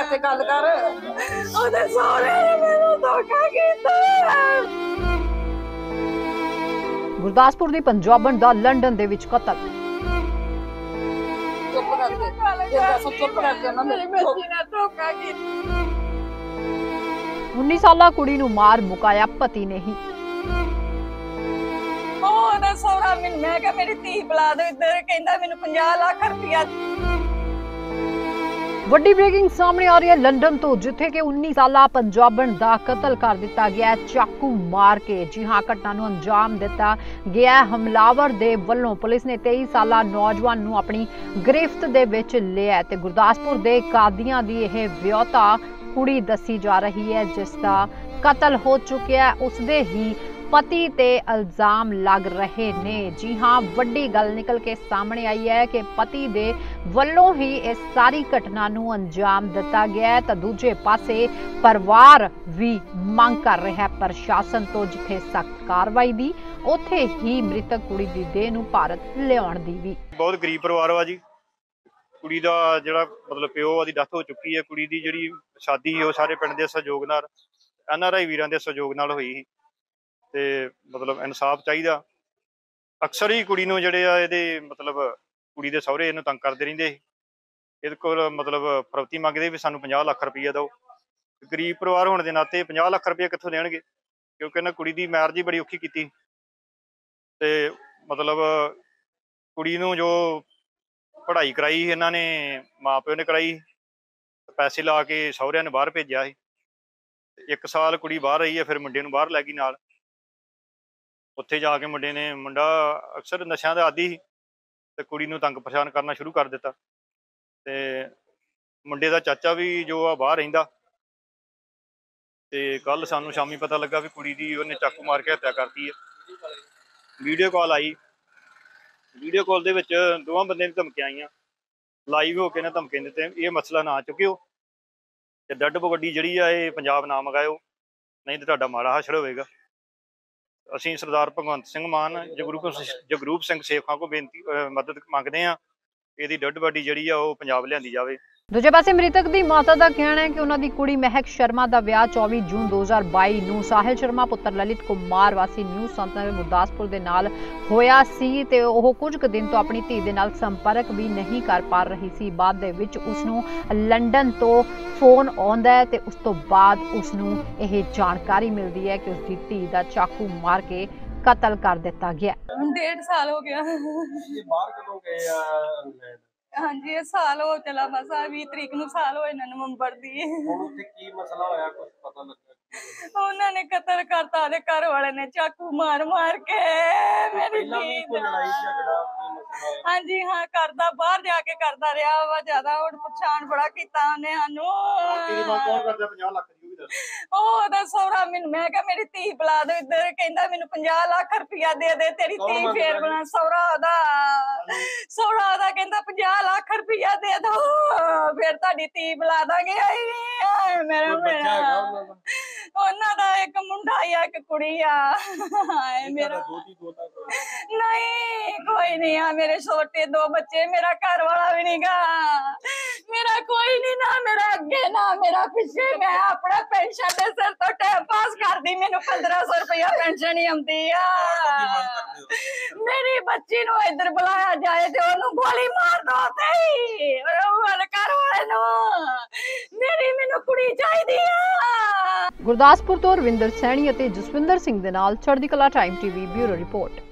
ਕੇ ਗੱਲ ਕਰ। ਉਹਦੇ ਸਹੁਰੇ ਨੇ ਮੈਨੂੰ ਧੋਖਾ ਕੀਤਾ। ਗੁਰਦਾਸਪੁਰ ਦੀ ਪੰਜਾਬਣ ਦਾ ਲੰਡਨ ਦੇ ਵਿੱਚ ਕਤਲ। ਚੁੱਪ ਕਰਕੇ ਚੁੱਪ ਕਰਕੇ ਉਹਨਾਂ ਮੇਰੀ ਬੱਚੀ ਨੇ ਧੋਖਾ ਕੀਤਾ। 19 ਸਾਲਾ ਕੁੜੀ ਨੂੰ ਮਾਰ ਮੁਕਾਇਆ ਪਤੀ ਨੇ ਹੀ। ਉਹਦਾ ਸਹੁਰਾ ਮੈਨੂੰ, ਮੈਂ ਕਿਹਾ ਮੇਰੀ ਧੀ ਬੁਲਾ ਦਿਓ ਇੱਧਰ, ਕਹਿੰਦਾ ਮੈਨੂੰ 50 ਲੱਖ ਰੁਪਇਆ। ਵੱਡੀ ਬ੍ਰੇਕਿੰਗ ਸਾਹਮਣੇ ਆ ਰਹੀ ਹੈ ਲੰਡਨ ਤੋਂ, ਜਿੱਥੇ ਕਿ 19 ਸਾਲਾ ਪੰਜਾਬਣ ਦਾ ਕਤਲ ਕਰ ਦਿੱਤਾ ਗਿਆ ਚਾਕੂ ਮਾਰ ਕੇ। ਜੀ ਹਾਂ, ਘਟਨਾ ਨੂੰ ਅੰਜਾਮ ਦਿੱਤਾ ਗਿਆ ਹਮਲਾਵਰ ਦੇ ਵੱਲੋਂ। ਪੁਲਿਸ ਨੇ 23 ਸਾਲਾ ਨੌਜਵਾਨ ਨੂੰ ਆਪਣੀ ਗ੍ਰਿਫਤ ਦੇ ਵਿੱਚ ਲਿਆ ਤੇ ਗੁਰਦਾਸਪੁਰ ਦੇ ਕਾਦੀਆਂ ਦੀ ਇਹ ਵਿਆਹੁਤਾ ਕੁੜੀ ਦੱਸੀ ਜਾ ਰਹੀ ਹੈ, ਜਿਸ ਦਾ ਕਤਲ ਹੋ ਚੁੱਕਿਆ ਹੈ। ਉਸਦੇ ਹੀ ਪਤੀ ਤੇ ਇਲਜ਼ਾਮ ਲੱਗ ਰਹੇ ਨੇ। ਜੀ ਹਾਂ, ਵੱਡੀ ਗੱਲ ਨਿਕਲ ਕੇ ਸਾਹਮਣੇ ਆਈ ਹੈ ਕਿ ਪਤੀ ਦੇ ਵੱਲੋਂ ਹੀ ਇਸ ਸਾਰੀ ਘਟਨਾ ਨੂੰ ਅੰਜਾਮ ਦਿੱਤਾ ਗਿਆ ਹੈ। ਤਾਂ ਦੂਜੇ ਪਾਸੇ ਪਰਿਵਾਰ ਵੀ ਮੰਗ ਕਰ ਰਿਹਾ ਹੈ ਪ੍ਰਸ਼ਾਸਨ ਤੋਂ ਜਿੱਥੇ ਸਖਤ ਕਾਰਵਾਈ ਦੀ, ਉੱਥੇ ਹੀ ਮ੍ਰਿਤਕ ਕੁੜੀ ਦੀ ਦੇਹ ਨੂੰ ਭਾਰਤ ਲਿਆਉਣ ਦੀ ਵੀ। ਬਹੁਤ ਗਰੀਬ ਪਰਿਵਾਰ ਵਾ ਜੀ। ਕੁੜੀ ਦਾ ਜਿਹੜਾ ਮਤਲਬ ਪਿਓ ਉਹਦੀ ਡੈਥ ਹੋ ਚੁੱਕੀ ਹੈ। ਕੁੜੀ ਦੀ ਜਿਹੜੀ ਸ਼ਾਦੀ ਉਹ ਸਾਰੇ ਪਿੰਡ ਦੇ ਸਹਿਯੋਗ ਨਾਲ, NRI ਵੀਰਾਂ ਦੇ ਸਹਿਯੋਗ ਨਾਲ ਹੋਈ ਸੀ ਤੇ ਮਤਲਬ ਇਨਸਾਫ ਚਾਹੀਦਾ। ਅਕਸਰ ਹੀ ਕੁੜੀ ਨੂੰ ਜਿਹੜੇ ਆ ਇਹਦੇ ਮਤਲਬ ਕੁੜੀ ਦੇ ਸਹੁਰੇ ਇਹਨੂੰ ਤੰਗ ਕਰਦੇ ਰਹਿੰਦੇ ਸੀ। ਇਹਦੇ ਕੋਲ ਮਤਲਬ ਫਰੌਤੀ ਮੰਗਦੇ ਵੀ ਸਾਨੂੰ 50 ਲੱਖ ਰੁਪਈਆ ਦਿਓ। ਗਰੀਬ ਪਰਿਵਾਰ ਹੋਣ ਦੇ ਨਾਤੇ 50 ਲੱਖ ਰੁਪਈਆ ਕਿੱਥੋਂ ਦੇਣਗੇ, ਕਿਉਂਕਿ ਇਹਨਾਂ ਕੁੜੀ ਦੀ ਮੈਰਿਜ ਹੀ ਬੜੀ ਔਖੀ ਕੀਤੀ ਤੇ ਮਤਲਬ ਕੁੜੀ ਨੂੰ ਜੋ ਪੜ੍ਹਾਈ ਕਰਾਈ ਇਹਨਾਂ ਨੇ, ਮਾਂ ਪਿਓ ਨੇ ਕਰਾਈ, ਪੈਸੇ ਲਾ ਕੇ ਸਹੁਰਿਆਂ ਨੇ ਬਾਹਰ ਭੇਜਿਆ ਸੀ। 1 ਸਾਲ ਕੁੜੀ ਬਾਹਰ ਰਹੀ ਹੈ, ਫਿਰ ਮੁੰਡੇ ਨੂੰ ਬਾਹਰ ਲੈ ਗਈ ਨਾਲ। ਉੱਥੇ ਜਾ ਕੇ ਮੁੰਡਾ ਅਕਸਰ ਨਸ਼ਿਆਂ ਦਾ ਆਦੀ ਸੀ ਤੇ ਕੁੜੀ ਨੂੰ ਤੰਗ ਪਰੇਸ਼ਾਨ ਕਰਨਾ ਸ਼ੁਰੂ ਕਰ ਦਿੱਤਾ। ਤੇ ਮੁੰਡੇ ਦਾ ਚਾਚਾ ਵੀ ਜੋ ਆ ਬਾਹਰ ਰਹਿੰਦਾ ਤੇ ਕੱਲ ਸਾਨੂੰ ਸ਼ਾਮੀ ਪਤਾ ਲੱਗਾ ਵੀ ਕੁੜੀ ਦੀ ਉਹਨੇ ਚਾਕੂ ਮਾਰ ਕੇ ਹੱਤਿਆ ਕਰਤੀ ਹੈ। ਵੀਡੀਓ ਕਾਲ ਆਈ, ਵੀਡੀਓ ਕਾਲ ਦੇ ਵਿੱਚ ਦੋਵਾਂ ਬੰਦਿਆਂ ਦੀ ਧਮਕੀਆਂ ਆਈਆਂ, ਲਾਈਵ ਹੋ ਕੇ ਨਾ ਧਮਕੀ ਦਿੱਤੇ ਇਹ ਮਸਲਾ ਨਾ ਚੁੱਕਿਓ ਤੇ ਡੱਡ ਬਗੱਡੀ ਜਿਹੜੀ ਆ ਇਹ ਪੰਜਾਬ ਨਾ ਮੰਗਾਇਓ, ਨਹੀਂ ਤੇ ਤੁਹਾਡਾ ਮਾੜਾ ਹਸ਼ਰ ਹੋਵੇਗਾ। ਅਸੀਂ ਸਰਦਾਰ ਭਗਵੰਤ ਸਿੰਘ ਮਾਨ, ਜਗਰੂਪ ਸਿੰਘ ਸੇਖਾਂ ਕੋ ਬੇਨਤੀ ਮਦਦ ਮੰਗਦੇ ਹਾਂ, ਇਹਦੀ ਡੱਡ ਬੋਡੀ ਜਿਹੜੀ ਆ ਉਹ ਪੰਜਾਬ ਲਿਆਂਦੀ ਜਾਵੇ। ਦੂਜੇ ਪਾਸੇ ਮ੍ਰਿਤਕ ਦੀ ਮਾਤਾ ਦਾ ਕਹਿਣਾ ਹੈ ਕਿ ਉਹਨਾਂ ਦੀ ਕੁੜੀ ਮਹਿਕ ਸ਼ਰਮਾ ਦਾ ਵਿਆਹ 24 ਜੂਨ 2022 ਨੂੰ ਸਾਹਿਲ ਸ਼ਰਮਾ ਪੁੱਤਰ ਲਲਿਤ ਕੁਮਾਰ ਵਾਸੀ ਨਿਊ ਸੰਤਨਗਰ ਗੁਰਦਾਸਪੁਰ ਦੇ ਨਾਲ ਹੋਇਆ ਸੀ ਤੇ ਉਹ ਕੁਝ ਕੁ ਦਿਨ ਤੋਂ ਆਪਣੀ ਧੀ ਦੇ ਨਾਲ ਸੰਪਰਕ ਵੀ ਨਹੀਂ ਕਰ ਪਾ ਰਹੀ ਸੀ। ਬਾਅਦ ਦੇ ਵਿੱਚ ਉਸ ਨੂੰ ਲੰਡਨ ਤੋਂ ਫੋਨ ਆਉਂਦਾ ਹੈ ਤੇ ਉਸ ਤੋਂ ਬਾਅਦ ਉਸ ਨੂੰ ਇਹ ਜਾਣਕਾਰੀ ਮਿਲਦੀ ਹੈ ਕਿ ਉਸ ਦੀ ਧੀ ਦਾ ਚਾਕੂ ਮਾਰ ਕੇ ਕਤਲ ਕਰ ਦਿੱਤਾ ਗਿਆ। 1.5 ਸਾਲ ਹੋ ਗਿਆ। ਇਹ ਬਾਹਰ ਕਦੋਂ ਗਏ ਆ? ਹਾਂਜੀ, ਇਹ ਸਾਲ ਹੋ ਚਲਾ, ਬਸ 20 ਤਰੀਕ ਨੂੰ ਸਾਲ ਹੋਏ ਨਾ ਨਵੰਬਰ ਦੀ। ਹੁਣ ਉੱਥੇ ਕੀ ਮਸਲਾ ਹੋਇਆ, ਕੁਝ ਪਤਾ ਲੱਗਾ? ਉਹਨਾਂ ਨੇ ਕਤਲ ਕਰਤਾ, ਉਹਦੇ ਘਰ ਵਾਲੇ ਨੇ ਚਾਕੂ ਮਾਰ ਕੇ ਮੇਰੀ ਧੀ ਦਾ। ਹਾਂਜੀ ਹਾਂ, ਕਰਦਾ, ਬਾਹਰ ਜਾ ਕੇ ਕਰਦਾ ਰਿਹਾ ਵਾ ਜ਼ਿਆਦਾ। ਹੁਣ ਪਛਾਣ ਬੜਾ ਕੀਤਾ ਉਹਨੇ ਸਾਨੂੰ। ਕੌਣ ਕਰਦਾ 50 ਲੱਖ ਦੀ? ਉਹਦਾ ਸਹੁਰਾ ਮੈਨੂੰ, ਮੈਂ ਕਿਹਾ ਮੇਰੀ ਧੀ ਬੁਲਾ ਦਿਓ ਇੱਧਰ, ਕਹਿੰਦਾ ਮੈਨੂੰ 50 ਲੱਖ ਰੁਪਇਆ ਦੇ ਦੇ, ਤੇਰੀ ਧੀ ਫੇਰ ਬਣਾ। ਸਹੁਰਾ ਉਹਦਾ ਕਹਿੰਦਾ 50 ਲੱਖ ਰੁਪਇਆ ਦੇ ਦੋ, ਫੇਰ ਤੁਹਾਡੀ ਧੀ ਬੁਲਾ ਦਾਂਗੇ। ਉਹਨਾਂ ਦਾ ਇੱਕ ਮੁੰਡਾ ਆ, ਇੱਕ ਕੁੜੀ ਆ। ਮੇਰਾ ਨਹੀਂ ਕੋਈ ਨਹੀਂ ਆ, ਮੇਰੇ ਛੋਟੇ 2 ਬੱਚੇ, ਮੇਰਾ ਘਰ ਵਾਲਾ ਵੀ ਨੀ ਗਾ, ਮੇਰਾ ਕੋਈ ਨੀ, ਨਾ ਮੇਰਾ ਅੱਗੇ ਨਾ ਮੇਰਾ ਪਿੱਛੇ। ਮੈਂ ਆਪਣਾ ਪੈਨਸ਼ਨ ਦੇ ਸਿਰ ਤੋਂ ਟਾਈਮ ਪਾਸ ਕਰਦੀ, ਮੈਨੂੰ 1500 ਰੁਪਇਆ ਪੈਨਸ਼ਨ ਹੀ ਆਉਂਦੀ ਆ। ਮੇਰੀ ਬੱਚੀ ਨੂੰ ਇੱਧਰ ਬੁਲਾਇਆ ਜਾਏ ਤੇ ਉਹਨੂੰ ਗੋਲੀ ਮਾਰ ਦੋ ਤੇ ਘਰ ਵਾਲੇ ਨੂੰ। ਮੈਨੂੰ ਕੁੜੀ ਚਾਹੀਦੀ ਆ। ਗੁਰਦਾਸਪੁਰ ਤੋਂ ਰਵਿੰਦਰ ਸੈਣੀ ਅਤੇ ਜਸਵਿੰਦਰ ਸਿੰਘ ਦੇ ਨਾਲ ਚੜ੍ਹਦੀ ਕਲਾ ਟਾਈਮ TV ਬਿਊਰੋ ਰਿਪੋਰਟ।